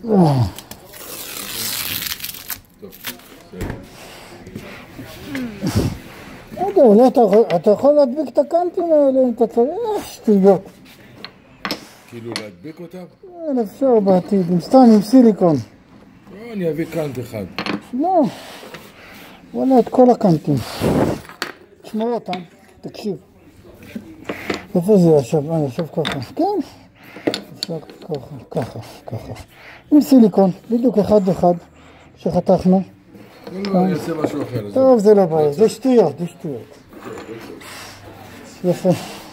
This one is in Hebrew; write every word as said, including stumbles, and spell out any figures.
רגע, אולי אתה יכול להדביק את הקנטים האלה אם אתה צריך, שטויות. כאילו להדביק אותם? אין אפשר בעתיד, עם סתם עם סיליקון. לא, אני אביא קנט אחד. לא, וואלה את כל הקנטים. תשמור אותם, תקשיב. איפה זה ישב? אה, ישב ככה. כן. ישב ככה, ככה, ככה. עם סיליקון, בדיוק אחד אחד שחתכנו. לא, לא, אני אעשה משהו אחר. טוב, זה לא בעיה, זה שטויות, זה שטויות. יפה.